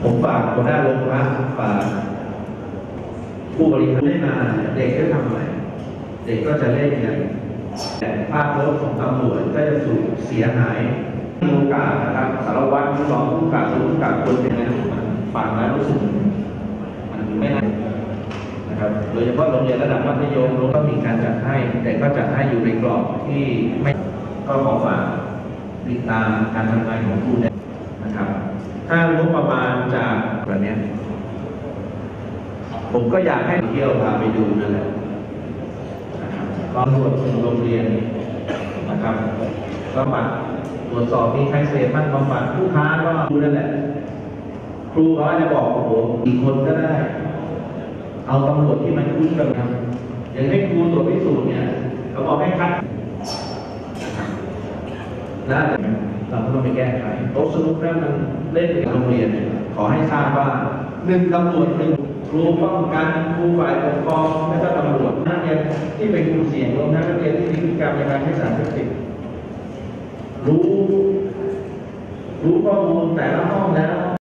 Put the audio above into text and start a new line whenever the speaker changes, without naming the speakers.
ผมฝากหัวหน้าโรงพักฝากผู้บริหารไม่มาเด็กจะทำอะไรเด็กก็จะเล่นกันแต่ภาพลักษณ์ของตำรวจก็จะถูกเสียหายมีโอกาสนะครับสารวัตรรองผู้กำกับผู้กำกับคนเป็นอะไรมันฟังแล้วรู้สึกมันไม่น่านะครับโดยเฉพาะโรงเรียนระดับมัธยมเราก็มีการจัดให้แต่ก็จัดให้อยู่ในกรอบที่ไม่ก็ขอฝากติดตามการทำงานของครูนะครับถ้างบประมาณจากแบบนี้ผมก็อยากให้เที่ยวพาไปดูนั่นแหละตำรวจโรงเรียนนะครับบำบัดตรวจสอบมีใครเสพบ้างบำบัดผู้ค้าก็ดูนั่นแหละครูเขาจะบอกโอ้โหอีกคนก็ได้เอาตำรวจที่มันคุ้นกันทำอย่างให้ครูตรวจพิสูจน์เนี่ยเขาบอกให้คัดแล้วเราก็ต้องไปแก้ไขโต๊ะสนุกนั้นมันเล่นกับโรงเรียนขอให้ทราบว่า1ตำรวจ1ครูป้องกันครูฝ่ายปกครองและก็ตำรวจนักเรียนที่เป็นกลุ่มเสี่ยงรวมทั้งนักเรียนที่มีพฤติกรรมในการใช้สารเสพติดรู้ข้อมูลแต่ละห้องแล้ว